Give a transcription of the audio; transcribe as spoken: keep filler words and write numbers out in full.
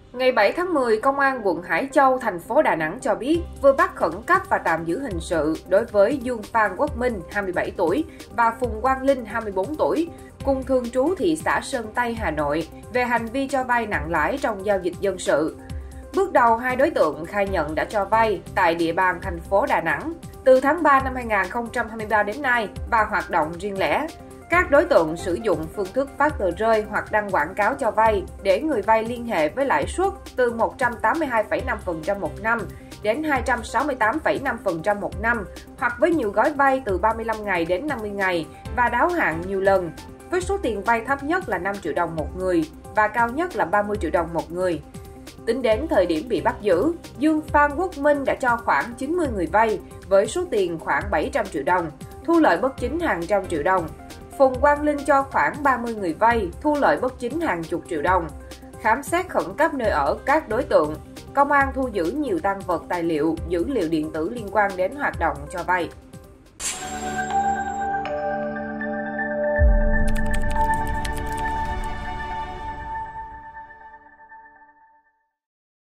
Ngày bảy tháng mười, Công an quận Hải Châu, thành phố Đà Nẵng cho biết vừa bắt khẩn cấp và tạm giữ hình sự đối với Dương Phan Quốc Minh, hai mươi bảy tuổi, và Phùng Quang Linh, hai mươi bốn tuổi, cùng thường trú thị xã Sơn Tây, Hà Nội, về hành vi cho vay nặng lãi trong giao dịch dân sự. Bước đầu, hai đối tượng khai nhận đã cho vay tại địa bàn thành phố Đà Nẵng từ tháng ba năm hai nghìn không trăm hai mươi ba đến nay và hoạt động riêng lẻ. Các đối tượng sử dụng phương thức phát tờ rơi hoặc đăng quảng cáo cho vay để người vay liên hệ với lãi suất từ một trăm tám mươi hai phẩy năm phần trăm một năm đến hai trăm sáu mươi tám phẩy năm phần trăm một năm, hoặc với nhiều gói vay từ ba mươi lăm ngày đến năm mươi ngày và đáo hạn nhiều lần, với số tiền vay thấp nhất là năm triệu đồng một người và cao nhất là ba mươi triệu đồng một người. Tính đến thời điểm bị bắt giữ, Dương Phan Quốc Minh đã cho khoảng chín mươi người vay với số tiền khoảng bảy trăm triệu đồng, thu lợi bất chính hàng trăm triệu đồng. Phùng Quang Linh cho khoảng ba mươi người vay, thu lợi bất chính hàng chục triệu đồng. Khám xét khẩn cấp nơi ở các đối tượng, công an thu giữ nhiều tang vật tài liệu, dữ liệu điện tử liên quan đến hoạt động cho vay.